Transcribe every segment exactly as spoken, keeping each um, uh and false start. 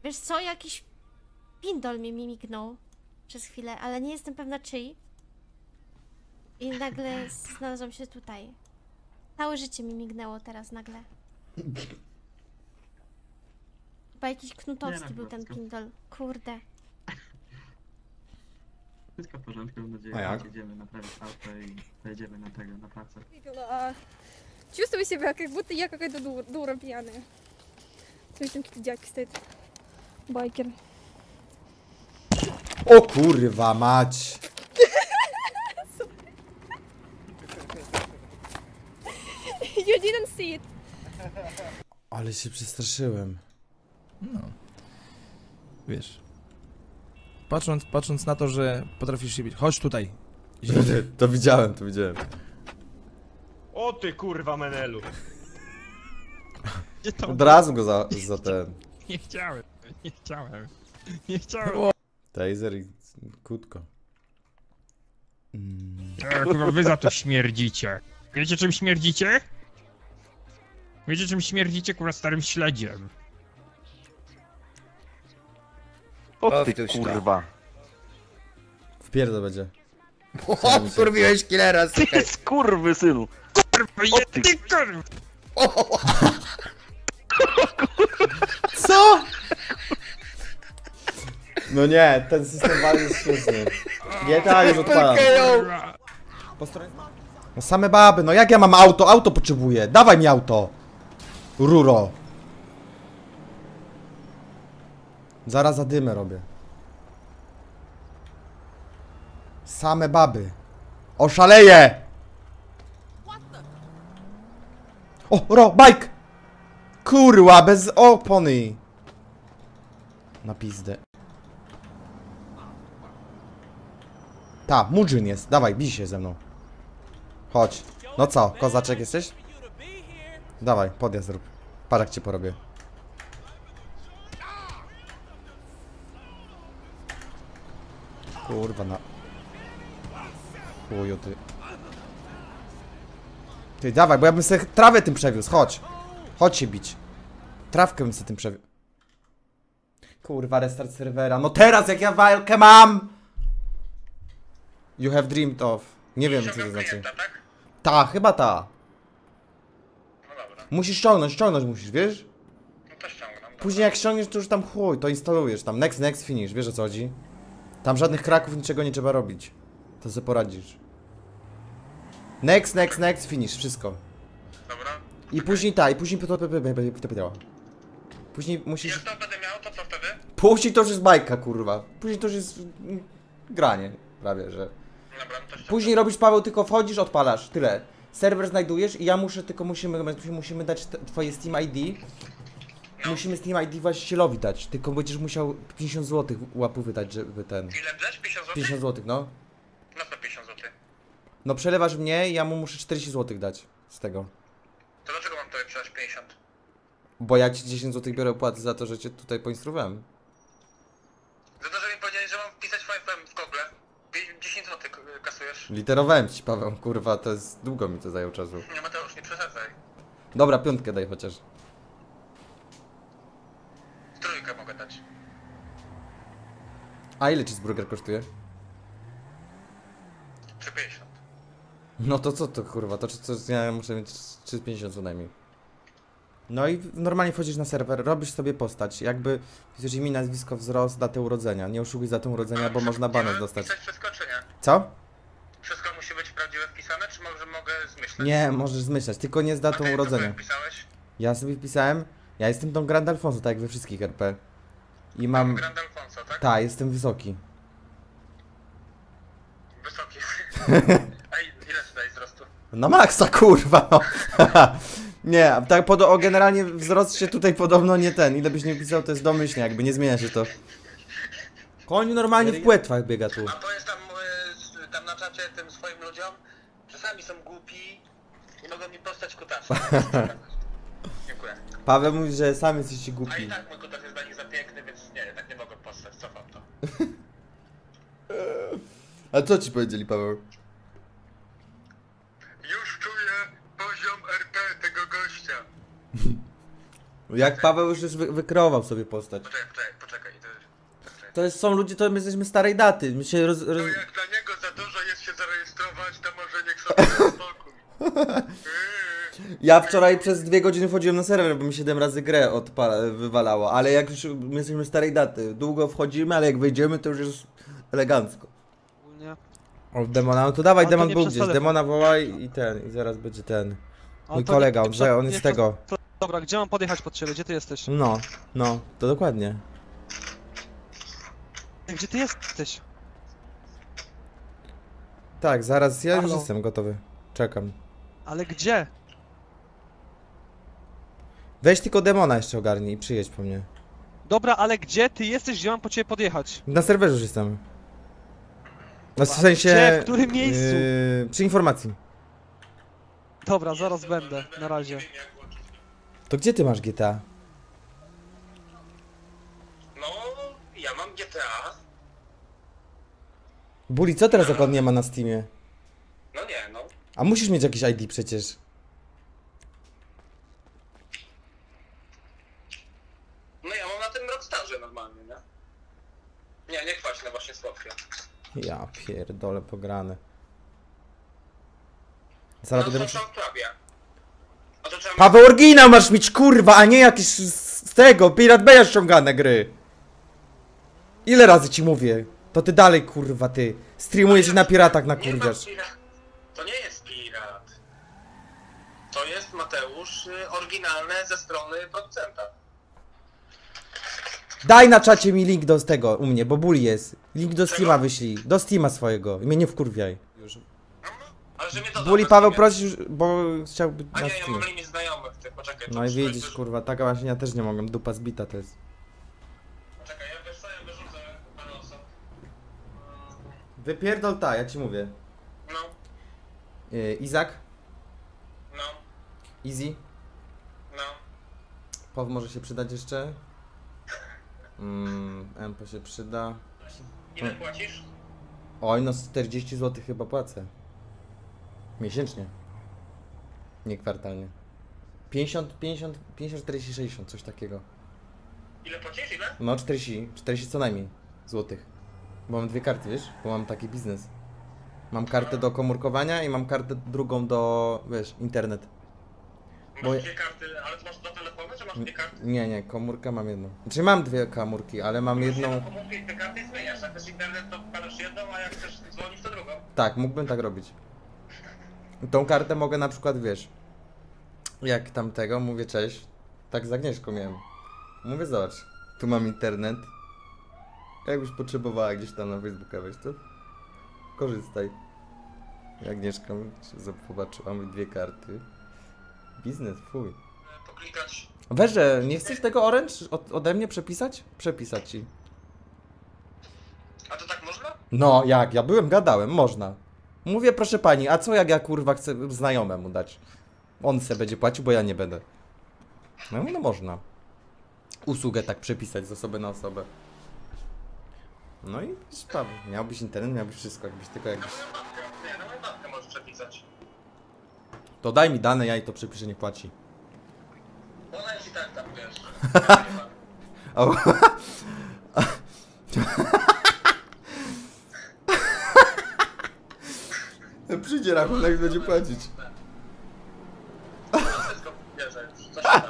Wiesz co, jakiś pindol mi mignął przez chwilę, ale nie jestem pewna czyj. I nagle znalazłam się tutaj. Całe życie mi mignęło teraz nagle. Chyba jakiś knutowski nie, był ten pindol. Kurde. Wszystko w porządku, mam nadzieję, że jedziemy naprawić auto и поедем на tego, на працę. Чувствую себя, как будто я какая-то дура, дура пьяная. Смотри, там какие-то дядьки стоят. Байкер. O kurwa mać! You didn't see it. Ale się przestraszyłem. No. Wiesz. Patrząc, patrząc na to, że potrafisz się bić. Chodź tutaj. To widziałem, to widziałem. O ty kurwa Menelu! Od razu go za, za ten. Nie chciałem, nie chciałem. Nie chciałem. Taser i kłódko. Mm. Chyba wy za to śmierdzicie. Wiecie czym śmierdzicie? Wiecie czym śmierdzicie? Kurwa starym śledziem. O ty kurwa. Wpierdol będzie. O, kurwiłeś killera, ty skurwy synu. Kurwa, ty, ty kurwa. Co? No nie, ten system walki jest śmieszny. G T A już odpalam. No same baby, no jak ja mam auto? Auto potrzebuję. Dawaj mi auto. Ruro. Zaraz zadymę robię. Same baby. Oszaleję! O, ro, bike! Kurwa, bez opony. Na pizdę. Ta, Mudzin jest. Dawaj, bij się ze mną. Chodź. No co, kozaczek jesteś? Dawaj, podjazd rób. Patrz jak cię porobię. Kurwa na... Chuju ty. Ty, dawaj, bo ja bym sobie trawę tym przewiózł, chodź. Chodź się bić. Trawkę bym sobie tym przewiózł. Kurwa, restart serwera. No teraz jak ja walkę mam! You have dreamed of. Nie wiem co to znaczy. Ta, chyba ta. Musisz ściągnąć, ściągnąć musisz, wiesz? No to ściągnę. Później jak ściągniesz to już tam chuj, to instalujesz tam. Next, next, finish, wiesz o co chodzi? Tam żadnych kraków, niczego nie trzeba robić. To sobie poradzisz. Next, next, next, finish, wszystko. Dobra. I później ta, i później to pytała. Później musisz... Jak to będę miał, to co wtedy? Później to już jest bajka, kurwa. Później to już jest... mm, granie, prawie, że... Dobra, no to ściągnę. Później robisz, Paweł, tylko wchodzisz, odpalasz, tyle. Serwer znajdujesz i ja muszę, tylko musimy, musimy dać te, twoje Steam I D. No. Musimy Steam I D właścicielowi dać, tylko będziesz musiał pięćdziesiąt złotych łapu wydać, żeby ten... Ile drzesz? pięćdziesiąt złotych? pięćdziesiąt złotych, no. Na co pięćdziesiąt złotych? No przelewasz mnie i ja mu muszę czterdzieści złotych dać z tego. To dlaczego mam tobie przelać pięćdziesiąt? Bo ja ci dziesięć złotych biorę opłaty za to, że cię tutaj poinstruowałem. Za to, że mi powiedzieli, że mam wpisać twoje w Google. dziesięć złotych kasujesz. Literowałem ci, Paweł, kurwa, to jest... długo mi to zajął czasu. Nie, Mateusz, nie przesadzaj. Dobra, piątkę daj chociaż. Trójkę mogę dać. A ile cheeseburger kosztuje? trzy pięćdziesiąt. No to co to kurwa, to, to, to ja muszę mieć trzy pięćdziesiąt co najmniej. No i normalnie wchodzisz na serwer, robisz sobie postać, jakby piszesz imię, nazwisko, wzrost, datę urodzenia. Nie oszukuj datę urodzenia, bo można banet dostać. Pisać wszystko czy nie? Co? Wszystko musi być prawdziwe wpisane, czy może mogę zmyśleć? Nie, możesz zmyślać, tylko nie z datą okay, urodzenia. To wpisałeś? Ja sobie wpisałem, ja jestem tą Grand Alfonso, tak jak we wszystkich R P. I mam... Grand Alfonso, tak? Tak, jestem wysoki. Wysoki. A ile tutaj wzrostu? Na maksa, kurwa, no. Nie, tak pod, o, generalnie wzrost się tutaj podobno nie ten. Ile byś nie pisał, to jest domyślnie, jakby nie zmienia się to. Koń normalnie w płetwach biega tu. A powiedz tam, y, tam na czacie tym swoim ludziom, że sami są głupi i mogą mi postać kutasa. Dziękuję. Paweł mówi, że sami jesteście A i głupi. tak mój kutas jest dla nich za piękny, więc nie, tak nie mogę postać, cofam to. A co ci powiedzieli, Paweł? Już czuję poziom R P tego gościa. Jak Paweł już jest wy wykreował sobie postać. Poczekaj, poczekaj, poczekaj. To, poczekaj. To jest, są ludzie, to my jesteśmy starej daty. My się roz... roz... No jak dla niego za dużo jest się zarejestrować, to może niech sobie da spokój. Ja wczoraj przez dwie godziny wchodziłem na serwer, bo mi siedem razy grę odpala, wywalało, ale jak już my jesteśmy starej daty, długo wchodzimy, ale jak wejdziemy, to już jest elegancko. Ogólnie. O, demona, no to dawaj, Ale to demon nie był przez gdzieś, telefon. demona wołaj i ten, i zaraz będzie ten. Ale Mój to nie- kolega, nie on, przez- że on nie jest z przez- tego. to- Dobra, gdzie mam podjechać pod ciebie? Gdzie ty jesteś? No, no, to dokładnie. Gdzie ty jesteś? Tak, zaraz, ja już Halo? jestem gotowy. Czekam. Ale gdzie? Weź tylko demona jeszcze ogarnij i przyjedź po mnie. Dobra, ale gdzie ty jesteś? Gdzie mam po ciebie podjechać? Na serwerze już jestem. No w Ale sensie... gdzie? W którym miejscu? Yy, przy informacji. Dobra, zaraz będę. Na razie. To gdzie ty masz G T A? No, ja mam G T A. Buli, co teraz jak on nie ma na Steamie? No nie, no. A musisz mieć jakiś I D przecież. No ja mam na tym Rockstarze normalnie, nie? Nie, nie kwaśne właśnie słodkie. Ja pierdolę pograne. No Zaraz to będę są musiał... w prawie. A to trzeba... Paweł, oryginał masz mieć, kurwa, a nie jakieś z z tego, Pirate Baya ściągane gry. Ile razy ci mówię? To ty dalej, kurwa, ty. Streamujesz i na piratach Nie ma nakurwiasz. pirat. To nie jest pirat. To jest Mateusz y, oryginalne ze strony producenta. Daj na czacie mi link do tego u mnie, bo Buli jest. Link do Steama wyślij. Do Steama swojego. I mnie nie wkurwiaj. Ale że mnie to Buli, dobra, Paweł nie. prosi już, bo chciałby A na nie, ja Steamie. mam limit znajomych, ty poczekaj. to No i przecież widzisz, już- kurwa, taka właśnie ja też nie mogę. Dupa zbita to jest. Poczekaj, ja wiesz co, ja wyrzucę Panosa. Wypierdol ta, ja ci mówię. No, Yy, Izak? no, Easy? no. Paweł może się przydać jeszcze? Mm, Empo się przyda. Ile płacisz? Oj, no czterdzieści złotych chyba płacę. Miesięcznie. Nie kwartalnie. pięćdziesiąt, pięćdziesiąt, pięćdziesiąt, czterdzieści, sześćdziesiąt, coś takiego. Ile płacisz, ile? No czterdzieści, czterdzieści co najmniej złotych. Bo mam dwie karty, wiesz? Bo mam taki biznes. Mam kartę do komórkowania i mam kartę drugą do, wiesz, internet. Masz Bo- dwie karty, ale ty masz dwa telefony, czy masz dwie karty? Nie, nie, komórkę mam jedną. Znaczy mam dwie komórki, ale mam jedną... Jedną komórkę i dwie karty i zmieniasz. Jak chcesz internet, to wkładasz jedną, a jak chcesz dzwonić, to drugą. Tak, mógłbym tak robić. Tą kartę mogę na przykład, wiesz, jak tamtego, mówię cześć, tak z Agnieszką miałem. Mówię, zobacz, tu mam internet. Jakbyś potrzebowała gdzieś tam na Facebooka wejść, to korzystaj. I Agnieszka się popatrzyła, mi dwie karty. Biznes, fuj. E, Poklikać. Weź, że nie chcesz tego Orange od, ode mnie przepisać? Przepisać ci. A to tak można? No, jak? Ja byłem, gadałem, można. Mówię, proszę pani, a co jak ja kurwa chcę znajomemu dać? On se będzie płacił, bo ja nie będę. No, no można. Usługę tak przepisać z osoby na osobę. No i sprawa. Miałbyś internet, miałbyś wszystko, jakbyś tylko Na jakbyś... moją babkę. Nie, na moją babkę możesz przepisać. To daj mi dane, ja jej to przepiszę, nie płaci. Ona jest i tak tam, wiesz. O. Przyjdzie rachunek, będzie płacić. Ona wszystko bierze już. Coś tam.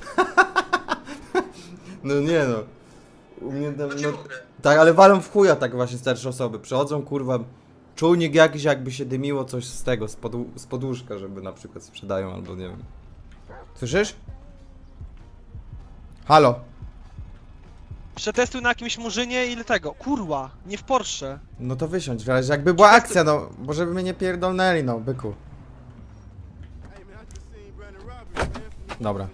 No nie no. U mnie tam, To ci no, mówię. tak, ale walą w chuja tak właśnie starsze osoby. Przychodzą, kurwa, czujnik jakiś, jakby się dymiło coś z tego, z, pod, z podłóżka, żeby na przykład sprzedają albo nie wiem. Słyszysz? Halo? Przetestuj na jakimś murzynie ile tego. Kurwa, nie w Porsche. No to wysiądź, w razie jakby była akcja, no, bo żeby mnie nie pierdolnęli, no, byku. Dobra.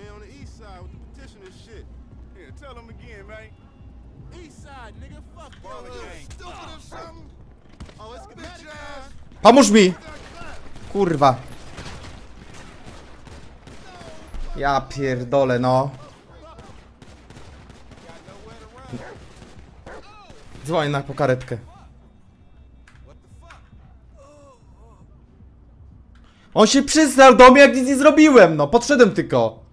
Pomóż mi! Kurwa. Ja pierdolę, no. Dzwoń na po karetkę. On się przyznał do mnie, jak nic nie zrobiłem, no. Podszedłem tylko.